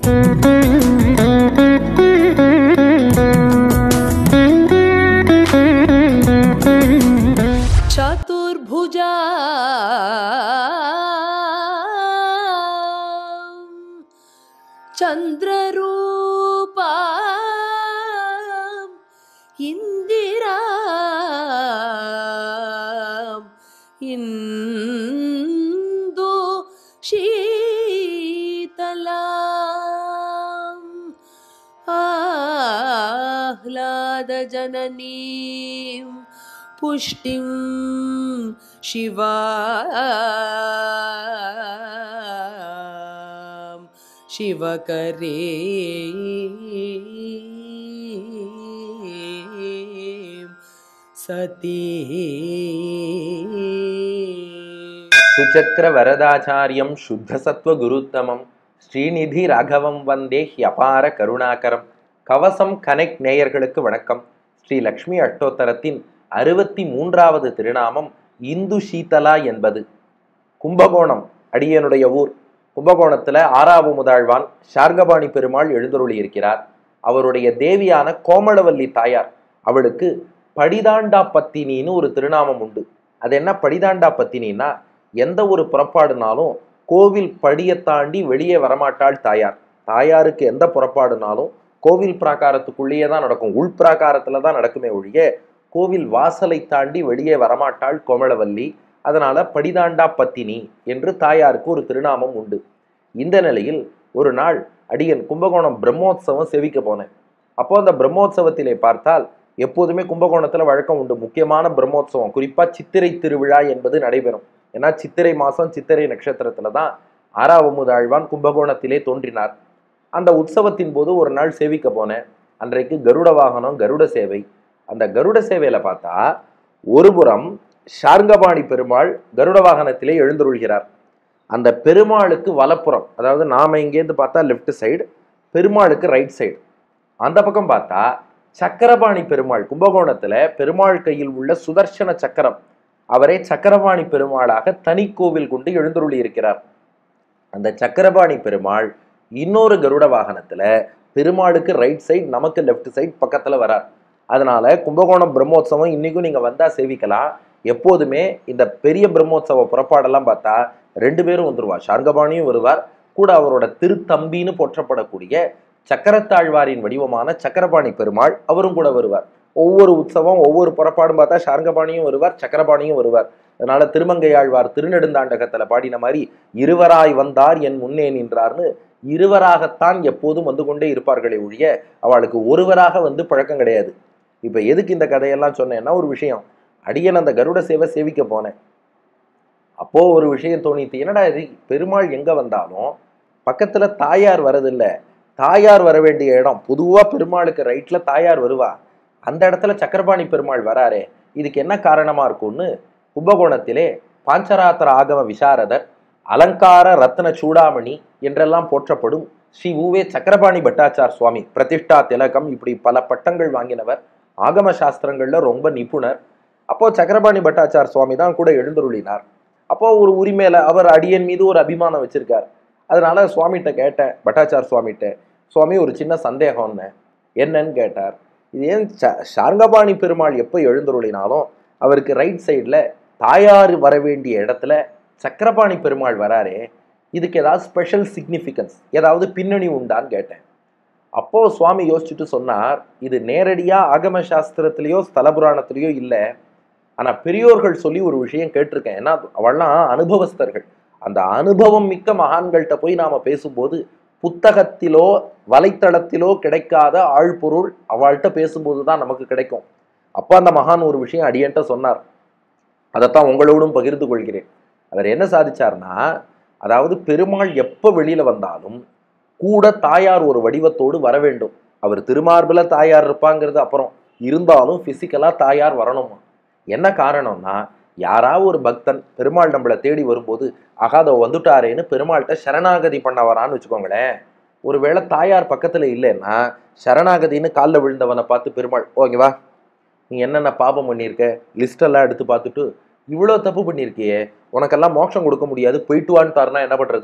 चतुर्भुजा चंद्ररूपा इंदिरा इंदु शीतला आह्लाद जननी पुष्टिं शिवा शिवकरे सती सुचक्र वरदाचार्यं शुद्धसत्व गुरुत्तमं ஸ்ரீநிதி ராகவம் வந்தே ஹியபார கருணாகரம். கவசம் கனெக்ட் நேயர்களுக்கு வணக்கம். ஸ்ரீ லக்ஷ்மி அஷ்டோத்தரத்தின் 63வது திருநாமம் இந்து சீதலா என்பது. கும்பகோணம் அடியனுடைய ஊர். கும்பகோணத்துல 6வது முதல்வான் ஷார்கபாணி பெருமாள் எழுந்தருளி இருக்கிறார். அவருடைய தேவியான கோமளவல்லி தாயார், அவளுக்கு படிதாண்டா பத்தினின்னு ஒரு திருநாமம் உண்டு. அது என்ன படிதாண்டா பத்தினின்னா, எந்த ஒரு புறப்பாடுனாலும் கோவில் படியை தாண்டி வெளியே வரமாட்டாள் தாயார். தாயாருக்கு எந்த புறப்பாடுனாலும் கோவில் பிராகாரத்துக்குள்ளேயே தான் நடக்கும், உள் பிராகாரத்துல தான் நடக்குமே ஒழிய கோவில் வாசலை தாண்டி வெளியே வரமாட்டாள் கோமளவல்லி. அதனால படிதாண்டா பத்தினி என்று தாயாருக்கு ஒரு திருநாமம் உண்டு. இந்த நிலையில் ஒரு நாள் அடியன் கும்பகோணம் பிரம்மோத்சவம் சேவிக்க போனேன். அப்போ அந்த பிரம்மோத்சவத்திலே பார்த்தால், எப்போதுமே கும்பகோணத்துல வழக்கம் உண்டு, முக்கியமான பிரம்மோத்சவம் குறிப்பா சித்திரை திருவிழா என்பது நடைபெறும். ஏன்னா சித்திரை மாசம் சித்திரை நட்சத்திரத்துல தான் 6வது முதல்வான் கும்பகோணத்திலே தோன்றினார். அந்த உற்சவத்தின் போது ஒரு நாள் சேவிக்க போனேன். அன்றைக்கு கருட வாகனம், கருட சேவை. அந்த கருட சேவையில பார்த்தா, ஒரு புறம் ஷார்கபாணி பெருமாள் கருட வாகனத்திலே எழுந்தருள்கிறார். அந்த பெருமாளுக்கு வலப்புறம், அதாவது நாம இங்கேருந்து பார்த்தா லெஃப்ட் சைடு, பெருமாளுக்கு ரைட் சைடு. அந்த பக்கம் பார்த்தா சக்கரபாணி பெருமாள், கும்பகோணத்துல பெருமாள் கையில் உள்ள சுதர்சன சக்கரம், அவரை சக்கரபாணி பெருமாளாக தனி கோவில் கொண்டு எழுந்தருளி இருக்கிறார். அந்த சக்கரபாணி பெருமாள் இன்னொரு கருட வாகனத்துல பெருமாளுக்கு ரைட் சைடு, நமக்கு லெஃப்ட் சைடு பக்கத்துல வரார். அதனால கும்பகோணம் பிரம்மோத்சவம் இன்னைக்கும் நீங்க வந்தா சேவிக்கலாம். எப்போதுமே இந்த பெரிய பிரம்மோத்சவ புறப்பாடெல்லாம் பார்த்தா 2 பேரும் வந்துருவார். ஷார்கபாணியும் வருவார், கூட அவரோட திருத்தம்பின்னு போற்றப்படக்கூடிய சக்கரத்தாழ்வாரின் வடிவமான சக்கரபாணி பெருமாள் அவரும் கூட வருவார். ஒவ்வொரு உற்சவம் ஒவ்வொரு புறப்பாடும் பார்த்தா ஷார்கபாணியும் வருவார், சக்கரபாணியும் வருவார். அதனால திருமங்கையாழ்வார் திருநெடுந்தாண்டகத்துல பாடின மாதிரி இருவராய் வந்தார் என் முன்னே நின்றார்னு இருவராகத்தான் எப்போதும் வந்து கொண்டே இருப்பார்களே ஒழிய அவளுக்கு ஒருவராக வந்து பழக்கம் கிடையாது. இப்ப எதுக்கு இந்த கதையெல்லாம் சொன்னேன்னா, ஒரு விஷயம், அடியன் அந்த கருட சேவை சேவிக்க போனேன். அப்போ ஒரு விஷயம் தோணித்து, என்னடா இது, பெருமாள் எங்க வந்தாலும் பக்கத்துல தாயார் வரதில்லை. தாயார் வர வேண்டிய இடம், பொதுவா பெருமாளுக்கு ரைட்ல தாயார் வருவா, அந்த இடத்துல சக்கரபாணி பெருமாள் வராரே, இதுக்கு என்ன காரணமா இருக்கும்னு கும்பகோணத்திலே பாஞ்சராத்திர ஆகம விசாரதர், அலங்கார ரத்ன சூடாமணி என்றெல்லாம் போற்றப்படும் ஸ்ரீ உவே சக்கரபாணி பட்டாச்சார் சுவாமி, பிரதிஷ்டா திலகம், இப்படி பல பட்டங்கள் வாங்கினவர், ஆகம சாஸ்திரங்கள்ல ரொம்ப நிபுணர். அப்போ சக்கரபாணி பட்டாச்சார் சுவாமி தான் கூட எழுந்தருளினார். அப்போ ஒரு உரிமையில அவர் அடியன் மீது ஒரு அபிமானம் வச்சிருக்கார். அதனால சுவாமிகிட்ட கேட்டேன், பட்டாச்சார் சுவாமிகிட்ட, சுவாமி ஒரு சின்ன சந்தேகம்னு. என்னன்னு கேட்டார். இது ஏன் ஷார்கபாணி பெருமாள் எப்போ எழுந்தருளினாலும் அவருக்கு ரைட் சைட்ல தாயார் வர வேண்டிய இடத்துல சக்கரபாணி பெருமாள் வராரே, இதுக்கு ஏதாவது ஸ்பெஷல் சிக்னிஃபிகன்ஸ், ஏதாவது பின்னணி உண்டான்னு கேட்டேன். அப்போ சுவாமி யோசிச்சுட்டு சொன்னார், இது நேரடியா ஆகம சாஸ்திரத்திலேயோ ஸ்தல புராணத்திலேயோ இல்லை, ஆனா பெரியோர்கள் சொல்லி ஒரு விஷயம் கேட்டிருக்கேன். ஏன்னா அவள்லாம் அனுபவஸ்தர்கள். அந்த அனுபவம் மிக்க மகான்கள்கிட்ட போய் நாம பேசும்போது புத்தகத்திலோ வலைத்தளத்திலோ கிடைக்காத ஆழ்பொருள் அவள்கிட்ட பேசும்போது தான் நமக்கு கிடைக்கும். அப்போ அந்த மகான் ஒரு விஷயம் அடியன்ட்ட சொன்னார், அதைத்தான் உங்களோடும் பகிர்ந்து கொள்கிறேன். அவர் என்ன சாதிச்சார்னா, அதாவது பெருமாள் எப்போ வெளியில வந்தாலும் கூட தாயார் ஒரு வடிவத்தோடு வர வேண்டும். அவர் திருமார்பில தாயார் இருப்பாங்கிறது அப்புறம், இருந்தாலும் பிசிக்கலா தாயார் வரணுமா. என்ன காரணம்னா, யாராவது ஒரு பக்தன் பெருமாள் நம்மளை தேடி வரும்போது அகாதோ வந்துட்டாரேன்னு பெருமாள்கிட்ட சரணாகதி பண்ண வரான்னு வச்சுக்கோங்களேன். ஒருவேளை தாயார் பக்கத்துல இல்லைன்னா சரணாகதின்னு காலில் விழுந்தவனை பார்த்து பெருமாள், ஓகேவா, நீ என்னென்ன பாபம் பண்ணியிருக்க லிஸ்டெல்லாம் எடுத்து பார்த்துட்டு, இவ்வளோ தப்பு பண்ணியிருக்கியே, உனக்கெல்லாம் மோட்சம் கொடுக்க முடியாது, போயிட்டு வான்ட்டாருன்னா என்ன பண்றது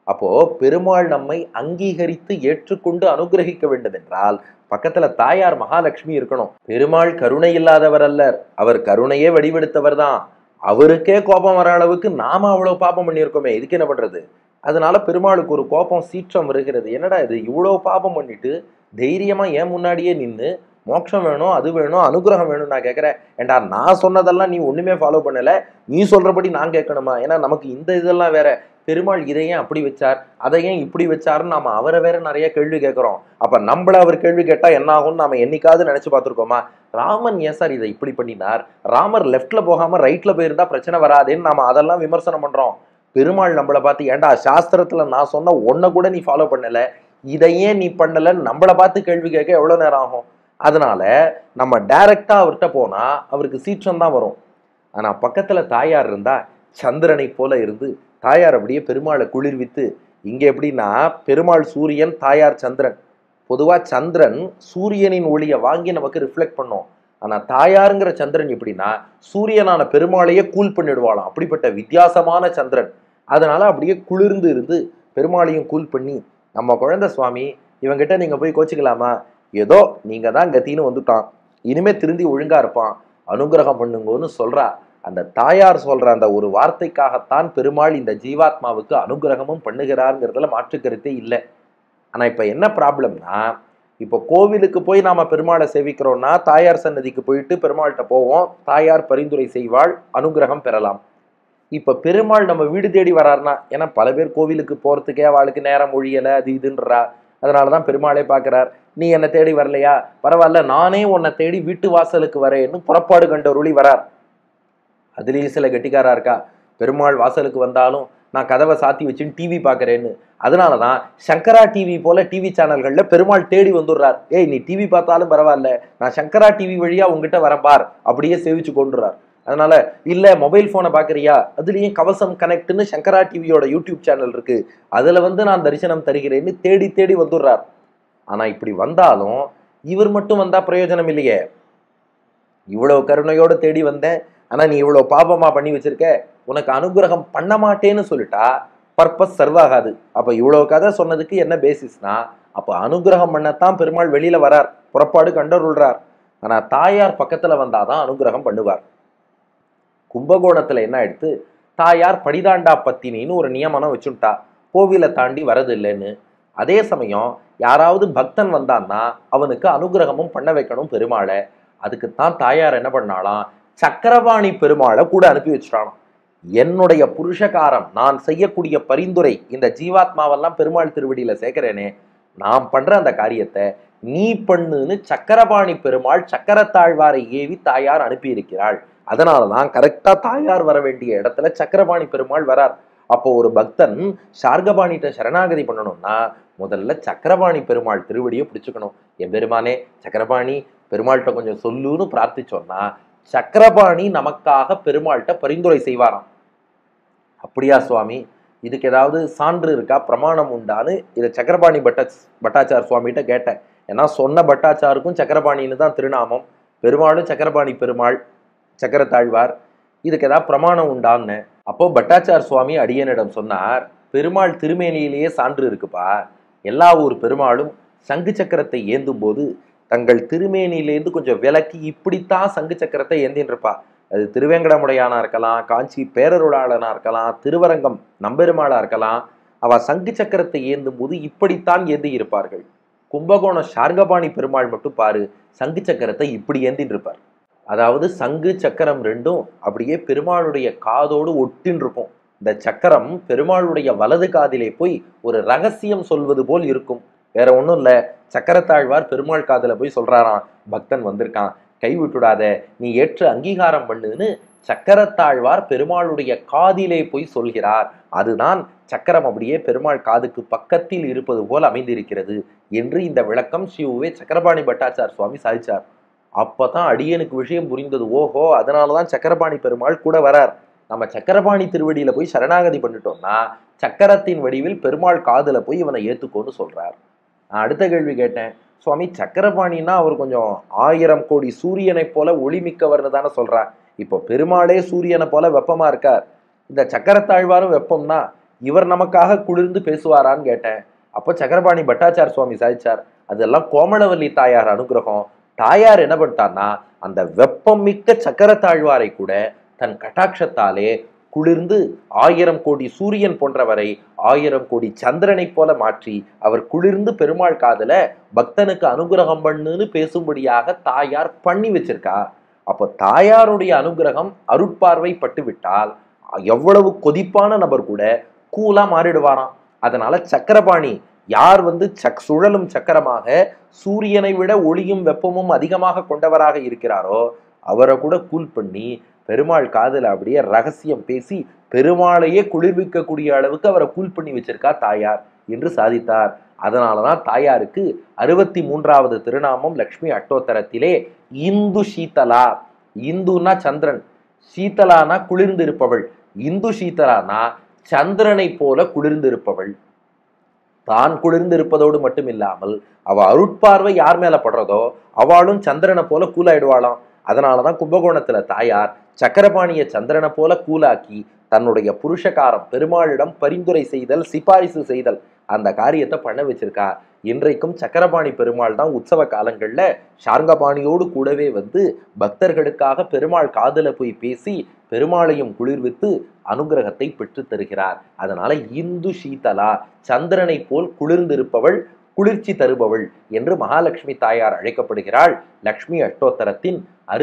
அப்போ பெருமாள் நம்மை அங்கீகரித்து ஏற்றுக்கொண்டு அனுகிரகிக்க வேண்டும் என்றால் பக்கத்துல தாயார் மகாலட்சுமி இருக்கணும். பெருமாள் கருணை இல்லாதவர் அல்லர், அவர் கருணையே வடிவெடுத்தவர் தான். அவருக்கே கோபம் வர அளவுக்கு நாம அவ்வளவு பாபம் பண்ணியிருக்கோமே, இதுக்கு என்ன பண்றது? அதனால பெருமாளுக்கு ஒரு கோபம் சீற்றம் வருகிறது. என்னடா இது, இவ்வளவு பாபம் பண்ணிட்டு தைரியமா ஏன் முன்னாடியே நின்று மோட்சம் வேணும், அது வேணும், அனுகிரகம் வேணும் நான் கேட்கிறேன். ஏண்டா நான் சொன்னதெல்லாம் நீ ஒண்ணுமே ஃபாலோ பண்ணல, நீ சொல்றபடி நான் கேட்கணுமா? ஏன்னா நமக்கு இந்த இதெல்லாம் வேற. பெருமாள் இதை ஏன் அப்படி வச்சார், அதை ஏன் இப்படி வச்சாருன்னு நாம அவரை வேற நிறைய கேள்வி கேட்கிறோம். அப்ப நம்மள அவர் கேள்வி கேட்டா என்ன ஆகும்னு நாம என்னைக்காவது நினைச்சு பார்த்திருக்கோமா? ராமன் ஏன் சார் இதை இப்படி பண்ணினார், ராமர் லெஃப்ட்ல போகாம ரைட்ல போயிருந்தா பிரச்சனை வராதேன்னு நாம அதெல்லாம் விமர்சனம் பண்றோம். பெருமாள் நம்மளை பார்த்து ஏண்டா சாஸ்திரத்துல நான் சொன்ன ஒன்ன கூட நீ ஃபாலோ பண்ணல, இதையே நீ பண்ணலன்னு நம்மளை பார்த்து கேள்வி கேட்க எவ்வளவு நேரம் ஆகும்? அதனால நம்ம டைரக்டா அவர்கிட்ட போனா அவருக்கு சீற்றம் தான் வரும். ஆனா பக்கத்துல தாயார் இருந்தா சந்திரனை போல இருந்து தாயார் அப்படியே பெருமாளை குளிர்வித்து. இங்க எப்படின்னா பெருமாள் சூரியன், தாயார் சந்திரன். பொதுவா சந்திரன் சூரியனின் ஒளியை வாங்கி நமக்கு ரிஃப்ளெக்ட் பண்ணும். ஆனா தாயாருங்கிற சந்திரன் எப்படின்னா சூரியனான பெருமாளையே கூல் பண்ணிடுவாளாம். அப்படிப்பட்ட வித்தியாசமான சந்திரன். அதனால அப்படியே குளிர்ந்து இருந்து பெருமாளையும் கூல் பண்ணி, நம்ம குழந்தை சுவாமி இவங்கிட்ட நீங்க போய் கோச்சிக்கலாமா, ஏதோ நீங்க தான் கத்தின்னு வந்துட்டான், இனிமே திருந்தி ஒழுங்கா இருப்பான், அனுகிரகம் பண்ணுங்கன்னு சொல்றா. அந்த தாயார் சொல்ற அந்த ஒரு வார்த்தைக்காகத்தான் பெருமாள் இந்த ஜீவாத்மாவுக்கு அனுகிரகமும் பண்ணுகிறாருங்கிறதுல மாற்று கருத்தே இல்லை. ஆனா இப்ப என்ன ப்ராப்ளம்னா, இப்போ கோவிலுக்கு போய் நாம பெருமாளை சேவிக்கிறோம்னா தாயார் சன்னதிக்கு போயிட்டு பெருமாள்கிட்ட போவோம், தாயார் பரிந்துரை செய்வாள், அனுகிரகம் பெறலாம். இப்ப பெருமாள் நம்ம வீடு தேடி வராருனா, ஏன்னா பல பேர் கோவிலுக்கு போறதுக்கே அவளுக்கு நேரம் ஒழியலை அது இதுன்றா, அதனாலதான் பெருமாளே பார்க்கிறார். நீ என்னை தேடி வரலையா, பரவாயில்ல நானே உன்னை தேடி வீட்டு வாசலுக்கு வரேன்னு புறப்பாடு கண்டருளி வரார். அதுலேயே சில கெட்டிக்காரா இருக்கா, பெருமாள் வாசலுக்கு வந்தாலும் நான் கதவை சாத்தி வச்சுன்னு டிவி பார்க்கறேன்னு. அதனாலதான் சங்கரா டிவி போல டிவி சேனல்கள்ல பெருமாள் தேடி வந்துடுறார். ஏய் நீ டிவி பார்த்தாலும் பரவாயில்ல, நான் சங்கரா டிவி வழியா உங்ககிட்ட வரேன் பார், அப்படியே சேவிச்சு கொண்டுறார். அதனால இல்ல மொபைல் போனை பாக்குறியா, அதுலயும் கவசம் கனெக்ட்னு சங்கரா டிவியோட யூடியூப் சேனல் இருக்கு, அதுல நான் தரிசனம் தருகிறேன்னு தேடி தேடி வந்துடுறார். ஆனா இப்படி வந்தாலும் இவர் மட்டும் வந்தா பிரயோஜனம் இல்லையே. இவ்வளவு கருணையோட தேடி வந்தேன், ஆனா நீ இவ்வளவு பாபமா பண்ணி வச்சிருக்க, உனக்கு அனுகிரகம் பண்ண மாட்டேன்னு சொல்லிட்டா பர்பஸ் சர்வாகாது. அப்ப இவ்வளவு கதை சொன்னதுக்கு என்ன பேசிஸ்னா, அப்ப அனுகிரகம் பண்ணத்தான் பெருமாள் வெளியில வரார், புறப்பாடு கண்டருள்றார். ஆனா தாயார் பக்கத்துல வந்தாதான் அனுகிரகம் பண்ணுவார். கும்பகோணத்துல என்ன ஆயிடுத்து, தாயார் படிதாண்டா பத்தினின்னு ஒரு நியமனம் வச்சுட்டா, கோவிலை தாண்டி வரது இல்லைன்னு. அதே சமயம் யாராவது பக்தன் வந்தான்னா அவனுக்கு அனுகிரகமும் பண்ண வைக்கணும் பெருமாளை. அதுக்குத்தான் தாயார் என்ன பண்ணாலாம், சக்கரபாணி பெருமாளை கூட அனுப்பி வச்சுட்டானாம். என்னுடைய புருஷகாரம், நான் செய்யக்கூடிய பரிந்துரை, இந்த ஜீவாத்மாவெல்லாம் பெருமாள் திருவடியில சேர்க்கிறேனே, நான் பண்ற அந்த காரியத்தை நீ பண்ணுன்னு சக்கரபாணி பெருமாள் சக்கரத்தாழ்வாரை ஏவி தாயார் அனுப்பி இருக்கிறாள். அதனாலதான் கரெக்டா தாயார் வர வேண்டிய இடத்துல சக்கரபாணி பெருமாள் வரார். அப்போ ஒரு பக்தன் சார்கபாணிட்ட சரணாகதி பண்ணணும்னா முதல்ல சக்கரபாணி பெருமாள் திருவடியை பிடிச்சுக்கணும். என் பெருமானே சக்கரபாணி பெருமாள்கிட்ட கொஞ்சம் சொல்லுன்னு பிரார்த்திச்சோன்னா சக்கரபாணி நமக்காக பெருமாள்கிட்ட பரிந்துரை செய்வாராம். அப்படியா சுவாமி, இதுக்கு ஏதாவது சான்று இருக்கா, பிரமாணம் உண்டான்னு இதை சக்கரபாணி பட்டாச்சார் சுவாமிகிட்ட கேட்டேன். ஏன்னா சொன்ன பட்டாச்சாருக்கும் சக்கரபாணின்னு தான் திருநாமம், பெருமாளும் சக்கரபாணி பெருமாள் சக்கரத்தாழ்வார், இதுக்கு ஏதாவது பிரமாணம் உண்டான்னு. அப்போ பட்டாச்சார் சுவாமி அடியனிடம் சொன்னார், பெருமாள் திருமேனியிலேயே சான்று இருக்குப்பா. எல்லா ஊர் பெருமாளும் சங்கு சக்கரத்தை ஏந்தும் போது தங்கள் திருமேனியிலேருந்து கொஞ்சம் விலக்கி இப்படித்தான் சங்கு சக்கரத்தை ஏந்தின்னு இருப்பா. அது திருவேங்கடமுடையானா இருக்கலாம், காஞ்சி பேரருளாளனா இருக்கலாம், திருவரங்கம் நம்பெருமாளா இருக்கலாம். அவ சங்கு சக்கரத்தை ஏந்தும் போது இப்படித்தான் ஏந்தி இருப்பார்கள். கும்பகோணம் சார்கபாணி பெருமாள் மட்டும் பாரு, சங்கு சக்கரத்தை இப்படி ஏந்தின்னு இருப்பார். அதாவது சங்கு சக்கரம் ரெண்டும் அப்படியே பெருமாளுடைய காதோடு ஒட்டின்னு இருக்கும். இந்த சக்கரம் பெருமாளுடைய வலது காதிலே போய் ஒரு ரகசியம் சொல்வது போல் இருக்கும். வேற ஒன்றும் இல்லை, சக்கரத்தாழ்வார் பெருமாள் காதில் போய் சொல்றாராம், பக்தன் வந்திருக்கான் கை விட்டுடாத, நீ ஏற்று அங்கீகாரம் பண்ணுன்னு சக்கரத்தாழ்வார் பெருமாளுடைய காதிலே போய் சொல்கிறார். அதுதான் சக்கரம் அப்படியே பெருமாள் காதுக்கு பக்கத்தில் இருப்பது போல் அமைந்திருக்கிறது என்று இந்த விளக்கம் சிவுவே சக்கரபாணி பட்டாச்சார் சுவாமி சாதிச்சார். அப்பதான் அடியனுக்கு விஷயம் புரிந்தது. ஓஹோ, அதனாலதான் சக்கரபாணி பெருமாள் கூட வரார். நம்ம சக்கரபாணி திருவடியில போய் சரணாகதி பண்ணிட்டோம்னா சக்கரத்தின் வடிவில் பெருமாள் காதுல போய் இவனை ஏத்துக்கோன்னு சொல்றார். நான் அடுத்த கேள்வி கேட்டேன், சுவாமி சக்கரபாணின்னா அவர் கொஞ்சம் 1000 கோடி சூரியனை போல ஒளிமிக்கவர்னு தானே சொல்றார். இப்போ பெருமாளே சூரியனை போல வெப்பமா இருக்கார், இந்த சக்கரத்தாழ்வாரும் வெப்பம்னா இவர் நமக்காக குளிர்ந்து பேசுவாரான்னு கேட்டேன். அப்போ சக்கரபாணி பட்டாச்சார் சுவாமி சாதிச்சார், அதெல்லாம் கோமளவல்லி தாயார் அனுகிரகம். தாயார் என்ன பண்ணிட்டார்னா அந்த வெப்பம் மிக்க சக்கர தாழ்வாரை கூட தன் கட்டாட்சத்தாலே குளிர்ந்து 1000 கோடி சூரியன் போன்றவரை 1000 கோடி சந்திரனை போல மாற்றி அவர் குளிர்ந்து பெருமாள் காதல பக்தனுக்கு அனுகிரகம் பண்ணுன்னு பேசும்படியாக தாயார் பண்ணி வச்சிருக்கா. அப்போ தாயாருடைய அனுகிரகம் அருட்பார்வை பட்டு விட்டால் எவ்வளவு கொதிப்பான நபர் கூட கூலா மாறிடுவாராம். அதனால சக்கரபாணி யார் சுழலும் சக்கரமாக சூரியனை விட ஒளியும் வெப்பமும் அதிகமாக கொண்டவராக இருக்கிறாரோ அவரை கூட கூல் பண்ணி பெருமாள் காதல அப்படியே ரகசியம் பேசி பெருமாளையே குளிர்விக்கக்கூடிய அளவுக்கு அவரை கூல் பண்ணி வச்சிருக்கா தாயார் என்று சாதித்தார். அதனாலதான் தாயாருக்கு 63வது திருநாமம் லக்ஷ்மி அட்டோத்தரத்திலே இந்து சீதலா. இந்துனா சந்திரன், சீதலானா குளிர்ந்து இருப்பவள். இந்து சீதலானா சந்திரனை போல குளிர்ந்திருப்பவள். தான் குளிர்ந்திருப்பதோடு மட்டும் இல்லாமல் அவ அருட்பார்வை யார் மேல படுறதோ அவளும் சந்திரனை போல கூலாயிடுவாளாம். அதனாலதான் கும்பகோணத்துல தாயார் சக்கரபாணிய சந்திரனை போல கூலாக்கி தன்னுடைய புருஷகாரம் பெருமாளிடம் பரிந்துரை செய்தல் சிபாரிசு செய்தல் அந்த காரியத்தை பண்ண வச்சிருக்கா. இன்றைக்கும் சக்கரபாணி பெருமாள் தான் உற்சவ காலங்கள்ல சார்ங்கபாணியோடு கூடவே பக்தர்களுக்காக பெருமாள் காதல போய் பேசி பெருமாளையும் குளிர்வித்து அனுகிரகத்தை பெற்று தருகிறார். அதனால இந்து சீதலா, சந்திரனை போல் குளிர்ந்திருப்பவள், குளிர்ச்சி தருபவள் என்று மகாலட்சுமி தாயார் அழைக்கப்படுகிறாள். லக்ஷ்மி அட்டோத்தரத்தின்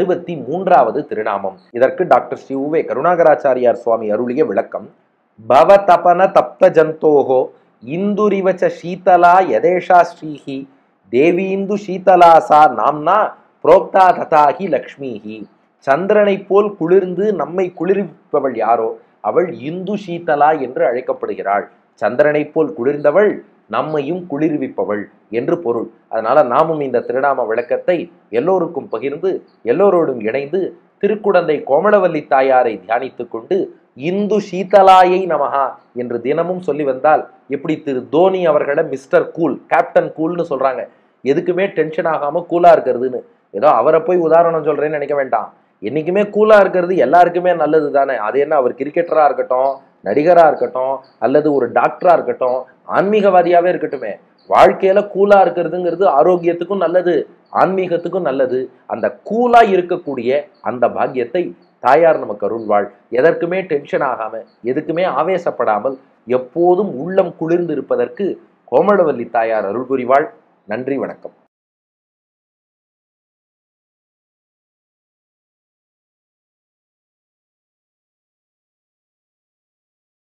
63வது திருநாமம். இதற்கு டாக்டர் ஸ்ரீ உவே கருணாகராச்சாரியார் சுவாமி அருளிய விளக்கம். பவ தபன தப்த ஜந்தோஹோ இந்துரிவச்ச சீதலா யதேஷா ஸ்ரீஹி தேவீந்து சீதலாசா நாம்னா புரோக்தா ததாகி லக்ஷ்மிஹி. சந்திரனை போல் குளிர்ந்து நம்மை குளிர்விப்பவள் யாரோ அவள் இந்து சீதலா என்று அழைக்கப்படுகிறாள். சந்திரனை போல் குளிர்ந்தவள் நம்மையும் குளிர்விப்பவள் என்று பொருள். அதனால நாமும் இந்த திருநாம விளக்கத்தை எல்லோருக்கும் பகிர்ந்து எல்லோரோடும் இணைந்து திருக்குடந்தை கோமளவல்லி தாயாரை தியானித்துக் கொண்டு இந்து சீதலாயை நமஹா என்று தினமும் சொல்லி வந்தால் எப்படி திரு தோனி அவர்களை மிஸ்டர் கூல், கேப்டன் கூல்னு சொல்றாங்க. எதுக்குமே டென்ஷன் ஆகாம கூலா இருக்கிறதுன்னு. ஏதோ அவரை போய் உதாரணம் சொல்றேன்னு நினைக்க வேண்டாம். என்னைக்குமே கூலா இருக்கிறது எல்லாருக்குமே நல்லது தானே. அது என்ன அவர் கிரிக்கெட்டரா இருக்கட்டும், நடிகரா இருக்கட்டும், அல்லது ஒரு டாக்டரா இருக்கட்டும், ஆன்மீகவாதியாவே இருக்கட்டுமே, வாழ்க்கையில கூலா இருக்கிறதுங்கிறது ஆரோக்கியத்துக்கும் நல்லது, ஆன்மீகத்துக்கும் நல்லது. அந்த கூலா இருக்கக்கூடிய அந்த பாக்கியத்தை தாயார் நமக்கு அருள்வாள். எதற்குமே டென்ஷன் ஆகாம, எதுக்குமே ஆவேசப்படாமல் எப்போதும் உள்ளம் குளிர்ந்து இருப்பதற்கு கோமளவல்லி தாயார் அருள் புரிவாள். நன்றி, வணக்கம்.